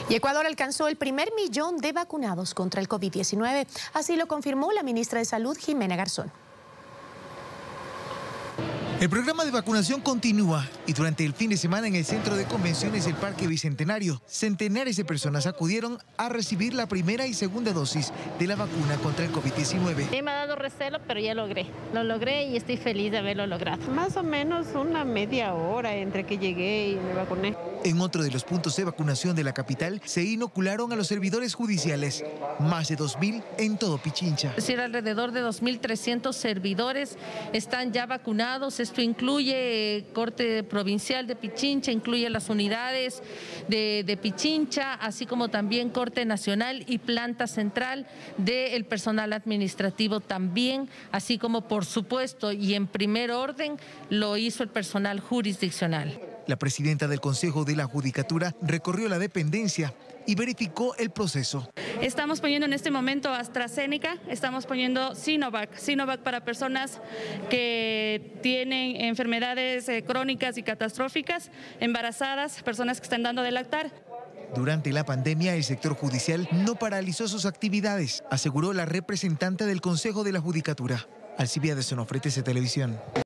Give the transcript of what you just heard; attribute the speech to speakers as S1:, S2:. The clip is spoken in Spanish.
S1: Y Ecuador alcanzó el primer millón de vacunados contra el COVID-19. Así lo confirmó la ministra de Salud, Jimena Garzón.
S2: El programa de vacunación continúa y durante el fin de semana en el Centro de Convenciones del Parque Bicentenario, centenares de personas acudieron a recibir la primera y segunda dosis de la vacuna contra el COVID-19.
S3: Me ha dado recelo, pero ya lo logré y estoy feliz de haberlo logrado.
S4: Más o menos una media hora entre que llegué y me vacuné.
S2: En otro de los puntos de vacunación de la capital se inocularon a los servidores judiciales, más de 2.000 en todo Pichincha.
S5: Es decir, alrededor de 2.300 servidores están ya vacunados. Esto incluye Corte Provincial de Pichincha, incluye las unidades de Pichincha, así como también Corte Nacional y Planta Central del personal administrativo también, así como por supuesto y en primer orden lo hizo el personal jurisdiccional.
S2: La presidenta del Consejo de la Judicatura recorrió la dependencia y verificó el proceso.
S6: Estamos poniendo en este momento AstraZeneca, estamos poniendo Sinovac para personas que tienen enfermedades crónicas y catastróficas, embarazadas, personas que están dando de lactar.
S2: Durante la pandemia, el sector judicial no paralizó sus actividades, aseguró la representante del Consejo de la Judicatura. Alcibiades Onofre, TC Televisión.